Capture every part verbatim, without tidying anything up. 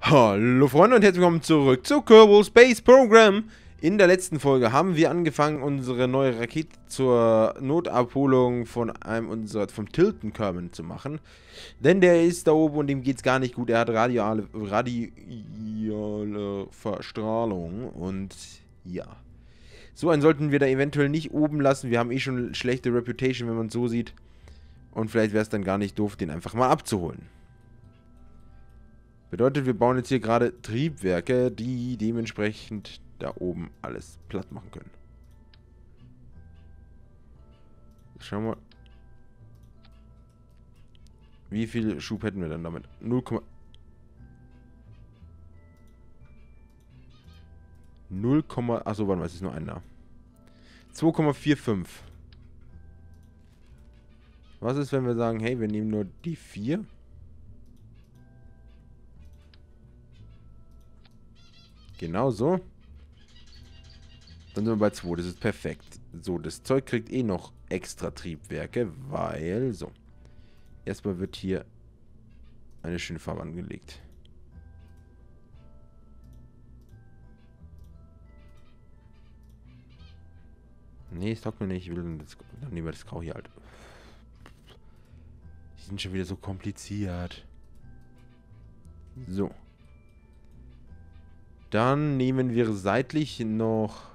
Hallo Freunde und herzlich willkommen zurück zu Kerbal Space Program. In der letzten Folge haben wir angefangen, unsere neue Rakete zur Notabholung von einem unserer, vom Tilton Kerman zu machen. Denn der ist da oben und dem geht's gar nicht gut. Er hat radiale, radiale Verstrahlung und ja. So einen sollten wir da eventuell nicht oben lassen. Wir haben eh schon schlechte Reputation, wenn man es so sieht. Und vielleicht wäre es dann gar nicht doof, den einfach mal abzuholen. Bedeutet, wir bauen jetzt hier gerade Triebwerke, die dementsprechend da oben alles platt machen können. Schauen wir. Wie viel Schub hätten wir dann damit? null, null, achso, warte mal, es ist nur ein da. zwei Komma fünfundvierzig. Was ist, wenn wir sagen, hey, wir nehmen nur die vier? Genau so. Dann sind wir bei zwei. Das ist perfekt. So, das Zeug kriegt eh noch extra Triebwerke, weil... So. Erstmal wird hier eine schöne Farbe angelegt. Nee, es taugt mir nicht. Ich will das, dann nehmen wir das Grau hier halt. Die sind schon wieder so kompliziert. So. Dann nehmen wir seitlich noch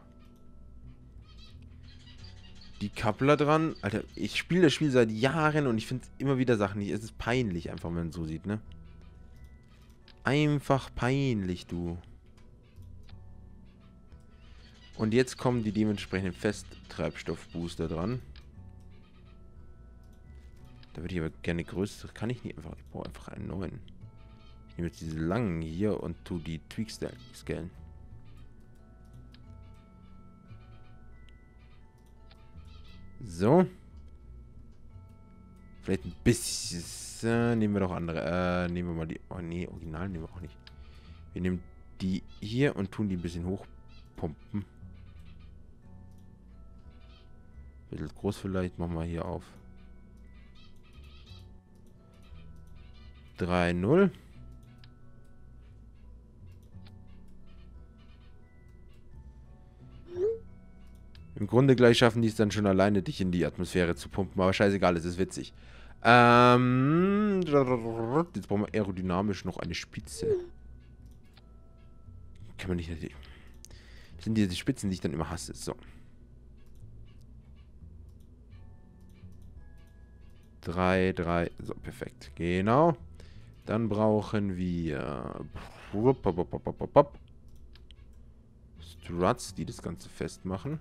die Kappler dran. Alter, ich spiele das Spiel seit Jahren und ich finde immer wieder Sachen nicht. Es ist peinlich einfach, wenn man es so sieht, ne? Einfach peinlich, du. Und jetzt kommen die dementsprechenden Festtreibstoffbooster dran. Da würde ich aber gerne größere. Kann ich nicht einfach. Ich brauche einfach einen neuen. Ich nehme jetzt diese langen hier und tu die Tweaks scalen. So. Vielleicht ein bisschen. Äh, nehmen wir doch andere. Äh, nehmen wir mal die. Oh nee, original nehmen wir auch nicht. Wir nehmen die hier und tun die ein bisschen hochpumpen. Ein bisschen groß vielleicht. Machen wir hier auf. drei null. Im Grunde gleich schaffen die es dann schon alleine, dich in die Atmosphäre zu pumpen. Aber scheißegal, es ist witzig. Ähm, jetzt brauchen wir aerodynamisch noch eine Spitze. Kann man nicht... Das sind diese Spitzen, die ich dann immer hasse. So. drei, drei. So, perfekt. Genau. Dann brauchen wir... Struts, die das Ganze festmachen.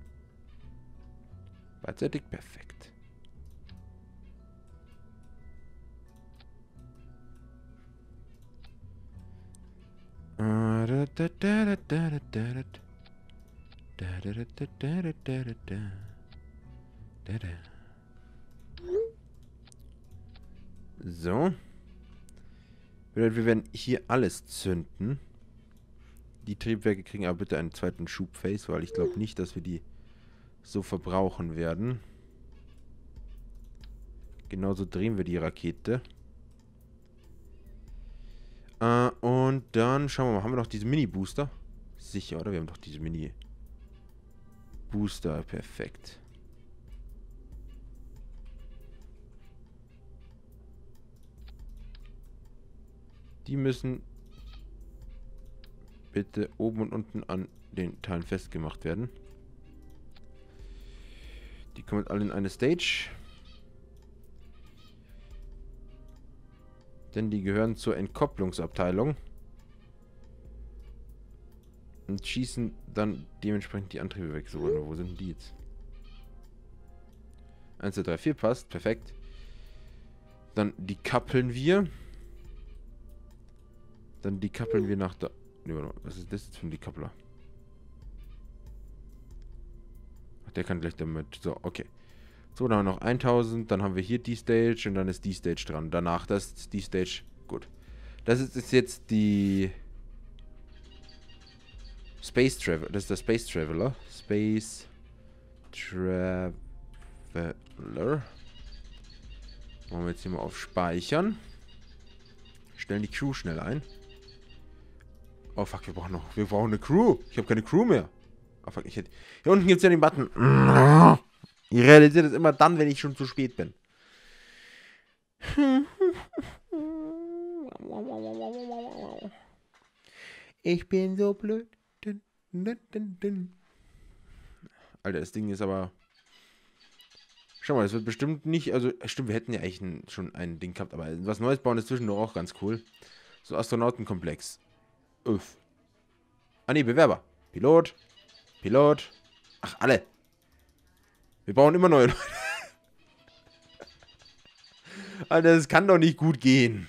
Beidseitig perfekt. So. Wir werden hier alles zünden. Die Triebwerke kriegen aber bitte einen zweiten Schubface, weil ich glaube nicht, dass wir die so verbrauchen werden. Genauso drehen wir die Rakete. Äh, und dann schauen wir mal, haben wir noch diese Mini-Booster? Sicher, oder? Wir haben doch diese Mini-Booster. Perfekt. Die müssen bitte oben und unten an den Teilen festgemacht werden. Die kommen alle in eine Stage. Denn die gehören zur Entkopplungsabteilung. Und schießen dann dementsprechend die Antriebe weg. So, wo sind die jetzt? eins, zwei, drei, vier passt. Perfekt. Dann die kappeln wir. Dann die kappeln wir nach da. Was ist das jetzt für ein Decoupler? Der kann gleich damit. So, okay. So, dann haben wir noch tausend. Dann haben wir hier die Stage und dann ist die Stage dran. Danach das ist die Stage. Gut. Das ist, ist jetzt die Space Traveler. Das ist der Space Traveler. Space Traveler. Machen wir jetzt hier mal auf Speichern. Stellen die Crew schnell ein. Oh fuck, wir brauchen noch. Wir brauchen eine Crew. Ich habe keine Crew mehr. Oh fuck, ich hätte. Hier unten gibt es ja den Button. Ich realisiere das immer dann, wenn ich schon zu spät bin. Ich bin so blöd. Alter, das Ding ist aber. Schau mal, das wird bestimmt nicht. Also, stimmt, wir hätten ja eigentlich ein, schon ein Ding gehabt, aber was Neues bauen ist zwischendurch auch ganz cool. So Astronautenkomplex. Uff. Ah ne, Bewerber. Pilot. Pilot. Ach, alle. Wir bauen immer neue Leute. Alter, das kann doch nicht gut gehen.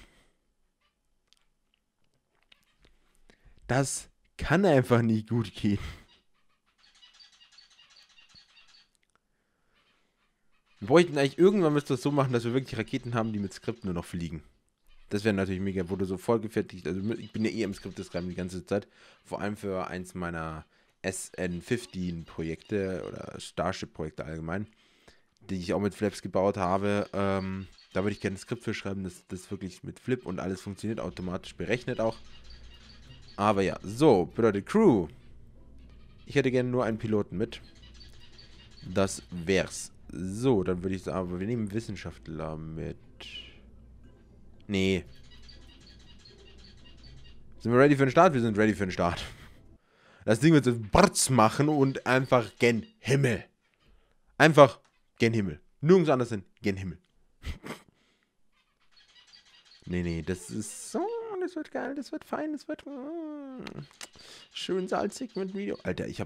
Das kann einfach nicht gut gehen. Wir bräuchten eigentlich irgendwann müsste das so machen, dass wir wirklich Raketen haben, die mit Skript nur noch fliegen. Das wäre natürlich mega, wurde so vollgefertigt. Also ich bin ja eh im Skript schreiben die ganze Zeit. Vor allem für eins meiner S N fünfzehn Projekte oder Starship Projekte allgemein, die ich auch mit Flaps gebaut habe. Ähm, da würde ich gerne ein Skript für schreiben, dass das wirklich mit Flip und alles funktioniert, automatisch berechnet auch. Aber ja, so, bedeutet Crew. Ich hätte gerne nur einen Piloten mit. Das wär's. So, dann würde ich sagen, aber wir nehmen Wissenschaftler mit. Nee. Sind wir ready für den Start? Wir sind ready für den Start. Das Ding wird so Barz machen und einfach gen Himmel. Einfach gen Himmel. Nirgends anders hin, gen Himmel. Nee, nee, das ist so, das wird geil, das wird fein, das wird mm, schön salzig mit Video. Alter, ich hab...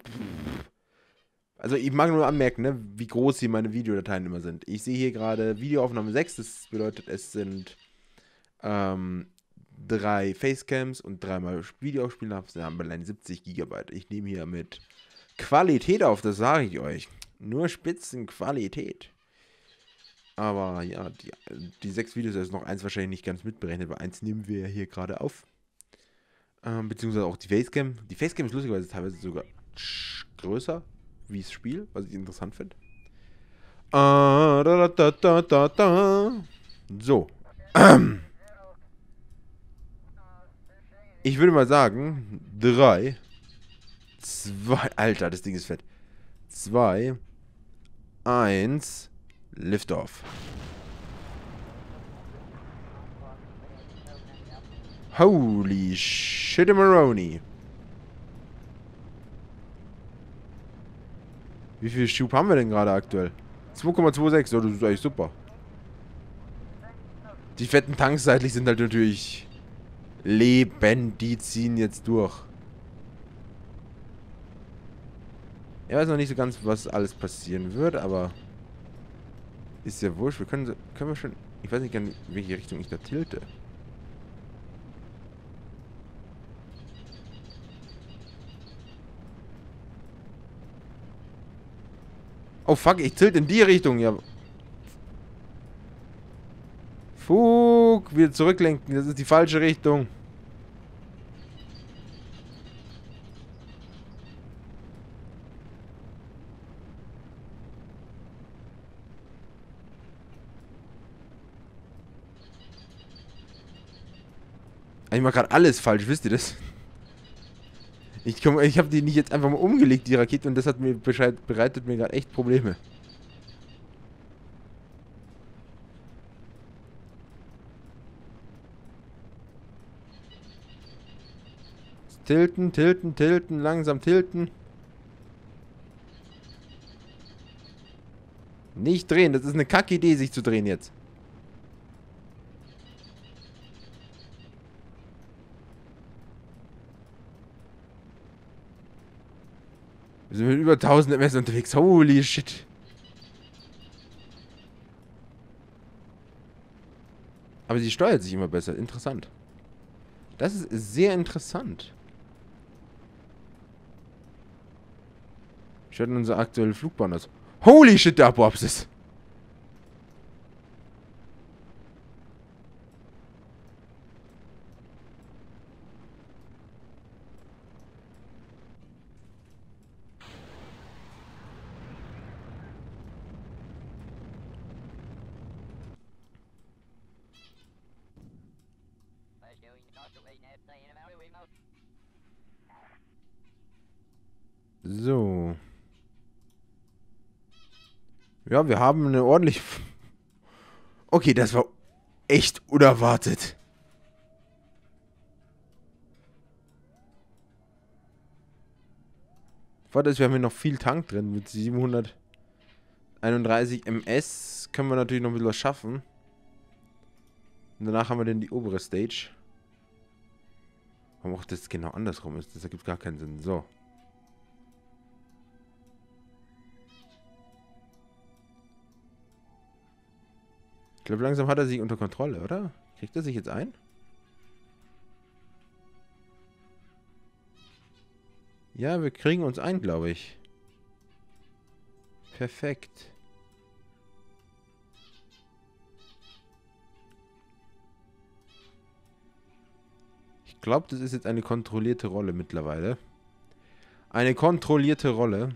Also ich mag nur anmerken, ne, wie groß hier meine Videodateien immer sind. Ich sehe hier gerade Videoaufnahme sechs, das bedeutet, es sind ähm, drei Facecams und dreimal Videospielen. Das haben allein siebzig Gigabyte. Ich nehme hier mit Qualität auf, das sage ich euch. Nur Spitzenqualität. Aber ja, die, die sechs Videos, da ist noch eins wahrscheinlich nicht ganz mitberechnet, weil eins nehmen wir ja hier gerade auf. Ähm, beziehungsweise auch die Facecam. Die Facecam ist lustigerweise teilweise sogar größer wie das Spiel, was ich interessant finde. Ah, da, da, da, da, da. So. Ich würde mal sagen, drei, zwei, Alter, das Ding ist fett. Zwei, eins, Liftoff. Holy shit, Maroni. Wie viel Schub haben wir denn gerade aktuell? zwei Komma sechsundzwanzig, oh, das ist eigentlich super. Die fetten Tanks seitlich sind halt natürlich Leben, die ziehen jetzt durch. Ich weiß noch nicht so ganz, was alles passieren wird, aber ist ja wurscht. Wir können, können wir schon, ich weiß nicht, in welche Richtung ich da tilte. Oh fuck, ich tilte in die Richtung, ja. Fug, wieder zurücklenken, das ist die falsche Richtung. Ich mache gerade alles falsch, wisst ihr das? Ich, komm, ich habe die nicht jetzt einfach mal umgelegt, die Rakete, und das hat mir Bescheid, bereitet mir gerade echt Probleme. Tilten, tilten, tilten, langsam tilten. Nicht drehen, das ist eine Kackidee, sich zu drehen jetzt. Wir sind mit über tausend M S unterwegs. Holy shit. Aber sie steuert sich immer besser. Interessant. Das ist sehr interessant. Schaut unser aktueller Flugbahn aus. Holy shit, der Apoapsis. So. Ja, wir haben eine ordentliche... Okay, das war echt unerwartet. Vorteil ist, wir haben hier noch viel Tank drin. Mit siebenhunderteinunddreißig Meter können wir natürlich noch ein bisschen was schaffen. Und danach haben wir dann die obere Stage. Warum auch das genau andersrum ist, das ergibt gar keinen Sinn. So. Ich glaube, langsam hat er sich unter Kontrolle, oder? Kriegt er sich jetzt ein? Ja, wir kriegen uns ein, glaube ich. Perfekt. Ich glaube, das ist jetzt eine kontrollierte Rolle mittlerweile. Eine kontrollierte Rolle.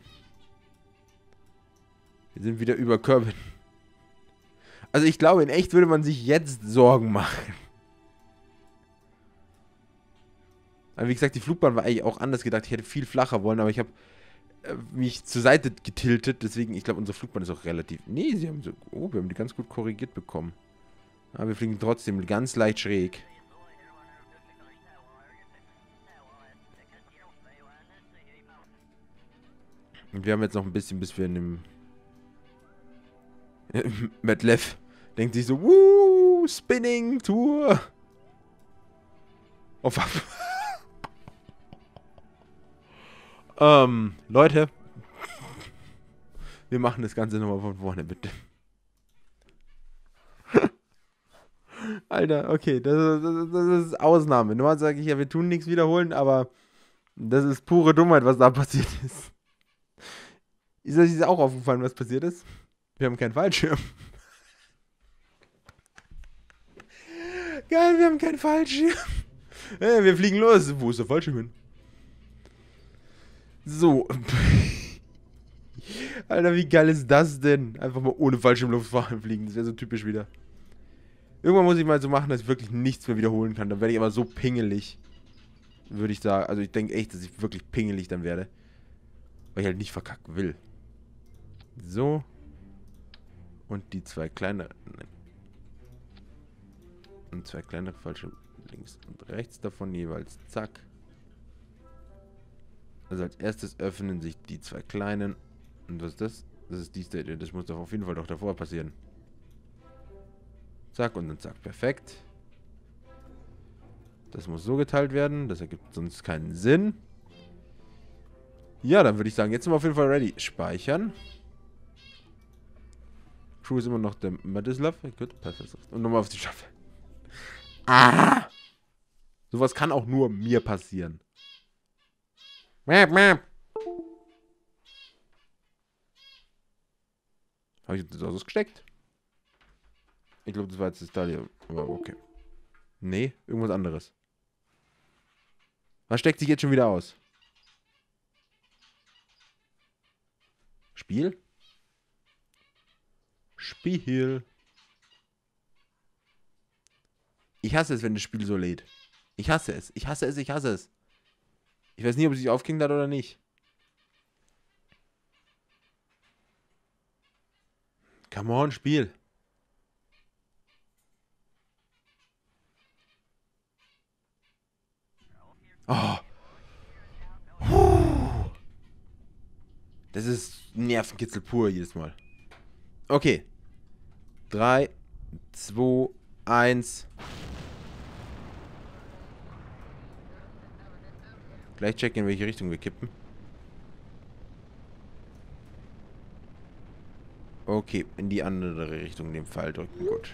Wir sind wieder über Kerbin. Also ich glaube, in echt würde man sich jetzt Sorgen machen. Aber wie gesagt, die Flugbahn war eigentlich auch anders gedacht. Ich hätte viel flacher wollen, aber ich habe äh, mich zur Seite getiltet. Deswegen, ich glaube, unsere Flugbahn ist auch relativ... Nee, sie haben so... Oh, wir haben die ganz gut korrigiert bekommen. Aber wir fliegen trotzdem ganz leicht schräg. Und wir haben jetzt noch ein bisschen, bis wir in dem... Metlev denkt sich so, wuh, Spinning Tour. Oh, fuck. ähm, Leute. Wir machen das Ganze nochmal von vorne, bitte. Alter, okay, das, das, das ist Ausnahme. Normal sage ich ja, wir tun nichts wiederholen, aber das ist pure Dummheit, was da passiert ist. Ist euch auch aufgefallen, was passiert ist? Wir haben keinen Fallschirm. Geil, wir haben keinen Fallschirm. Hey, wir fliegen los. Wo ist der Fallschirm hin? So. Alter, wie geil ist das denn? Einfach mal ohne Fallschirmluft fliegen. Das wäre so typisch wieder. Irgendwann muss ich mal so machen, dass ich wirklich nichts mehr wiederholen kann. Dann werde ich aber so pingelig. Würde ich sagen. Also ich denke echt, dass ich wirklich pingelig dann werde. Weil ich halt nicht verkacken will. So. Und die zwei kleinere... Und zwei kleinere Fallschirme links und rechts davon jeweils. Zack. Also als erstes öffnen sich die zwei kleinen. Und was ist das? Das ist die Stage. Das muss doch auf jeden Fall doch davor passieren. Zack und dann zack. Perfekt. Das muss so geteilt werden. Das ergibt sonst keinen Sinn. Ja, dann würde ich sagen, jetzt sind wir auf jeden Fall ready. Speichern. Crew ist immer noch der Madislav. Gut, perfekt. Und nochmal auf die Staffel. Ah! Sowas kann auch nur mir passieren. Mäp, mäp. Habe ich das ausgesteckt? Ich glaube, das war jetzt das Teil hier. Aber okay. Nee, irgendwas anderes. Was steckt sich jetzt schon wieder aus? Spiel? Spiel. Ich hasse es, wenn das Spiel so lädt. Ich hasse es. Ich hasse es, ich hasse es. Ich weiß nie, ob es sich aufgehängt hat oder nicht. Come on, Spiel. Oh. Puh. Das ist Nervenkitzel pur jedes Mal. Okay. drei, zwei, eins. Gleich checken, in welche Richtung wir kippen. Okay, in die andere Richtung den Pfeil drücken. Gut.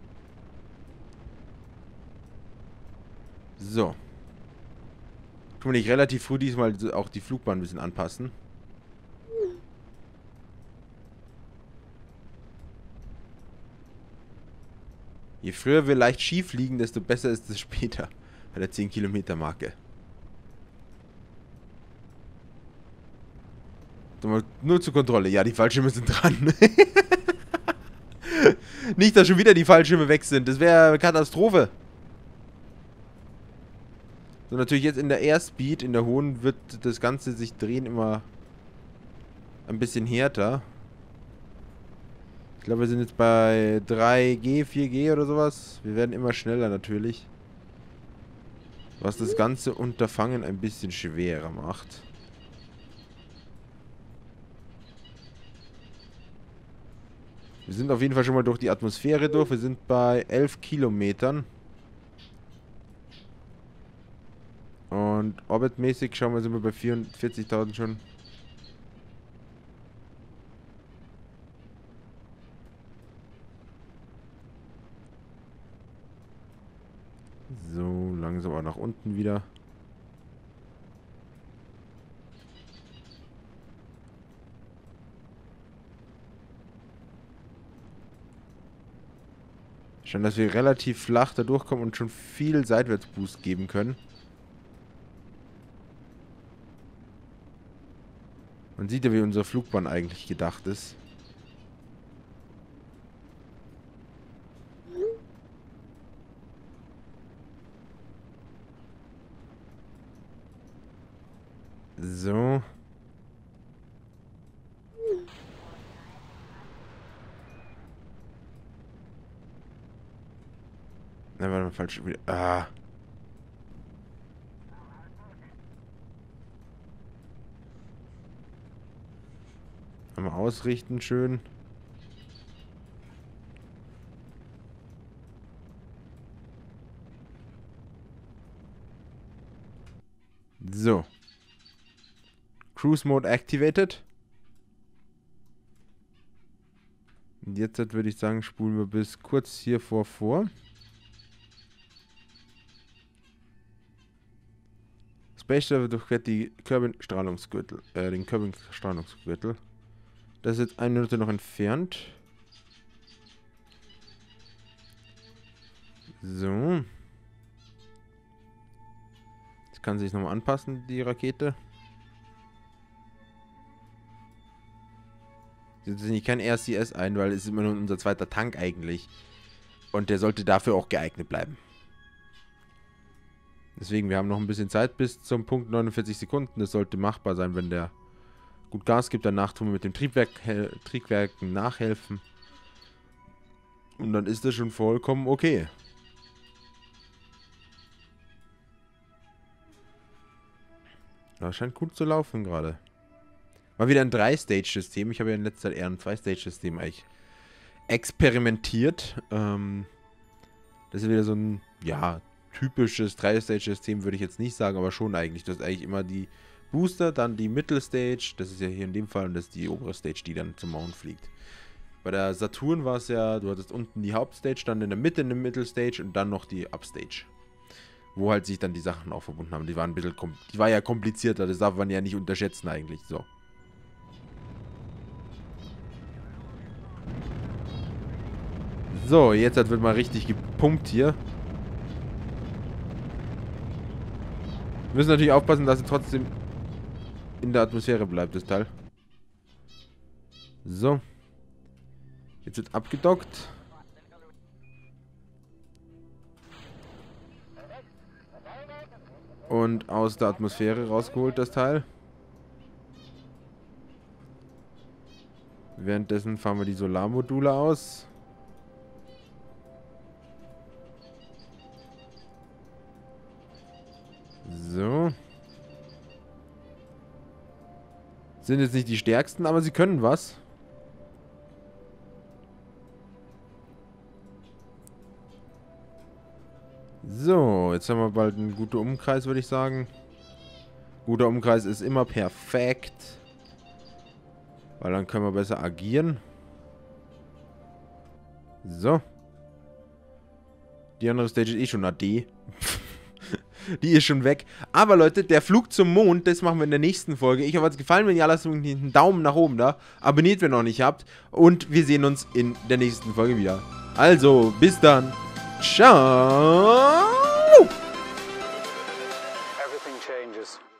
So. Können wir nicht relativ früh diesmal auch die Flugbahn ein bisschen anpassen? Je früher wir leicht schief liegen, desto besser ist es später. Bei der zehn Kilometer Marke. Nur zur Kontrolle. Ja, die Fallschirme sind dran. Nicht, dass schon wieder die Fallschirme weg sind. Das wäre Katastrophe. So, natürlich jetzt in der Airspeed, in der hohen, wird das Ganze sich drehen immer ein bisschen härter. Ich glaube, wir sind jetzt bei drei G, vier G oder sowas. Wir werden immer schneller natürlich. Was das ganze Unterfangen ein bisschen schwerer macht. Wir sind auf jeden Fall schon mal durch die Atmosphäre durch. Wir sind bei elf Kilometern. Und orbitmäßig schauen wir, sind wir bei vierundvierzigtausend schon. So, langsam auch nach unten wieder. Schon, dass wir relativ flach da durchkommen und schon viel Seitwärtsboost geben können. Man sieht ja, wie unsere Flugbahn eigentlich gedacht ist. So. Na, warte mal, falsch wieder. Ah. Einmal ausrichten, schön. So. Cruise Mode activated. Und jetzt würde ich sagen, spulen wir bis kurz hier vor vor. Space Shuttle durchquert die Kerbin-Strahlungsgürtel, äh, den Kerbin-Strahlungsgürtel. Das ist jetzt eine Minute noch entfernt. So. Jetzt kann sich nochmal anpassen, die Rakete. Jetzt setze ich kein R C S ein, weil es ist immer nur unser zweiter Tank eigentlich. Und der sollte dafür auch geeignet bleiben. Deswegen, wir haben noch ein bisschen Zeit bis zum Punkt neunundvierzig Sekunden. Das sollte machbar sein, wenn der gut Gas gibt. Danach tun wir mit dem Triebwerk, Triebwerken nachhelfen. Und dann ist das schon vollkommen okay. Das scheint gut zu laufen gerade. Mal wieder ein drei Stage System. Ich habe ja in letzter Zeit eher ein zwei Stage System eigentlich experimentiert. Ähm, das ist wieder so ein, ja, typisches drei Stage System, würde ich jetzt nicht sagen, aber schon eigentlich. Du hast eigentlich immer die Booster, dann die Mittelstage, das ist ja hier in dem Fall, und das ist die obere Stage, die dann zum Mond fliegt. Bei der Saturn war es ja, du hattest unten die Hauptstage, dann in der Mitte eine Mittelstage und dann noch die Upstage. Wo halt sich dann die Sachen auch verbunden haben. Die waren ein bisschen, die war ja komplizierter, das darf man ja nicht unterschätzen eigentlich, so. So, jetzt wird mal richtig gepumpt hier. Wir müssen natürlich aufpassen, dass es trotzdem in der Atmosphäre bleibt, das Teil. So. Jetzt wird abgedockt. Und aus der Atmosphäre rausgeholt, das Teil. Währenddessen fahren wir die Solarmodule aus. So. Sind jetzt nicht die stärksten, aber sie können was. So, jetzt haben wir bald einen guten Umkreis, würde ich sagen. Guter Umkreis ist immer perfekt. Weil dann können wir besser agieren. So. Die andere Stage ist eh schon A D. Die ist schon weg. Aber Leute, der Flug zum Mond, das machen wir in der nächsten Folge. Ich hoffe, es hat gefallen. Wenn ja, lasst einen Daumen nach oben da. Abonniert, wenn ihr noch nicht habt. Und wir sehen uns in der nächsten Folge wieder. Also, bis dann. Ciao. Everything changes.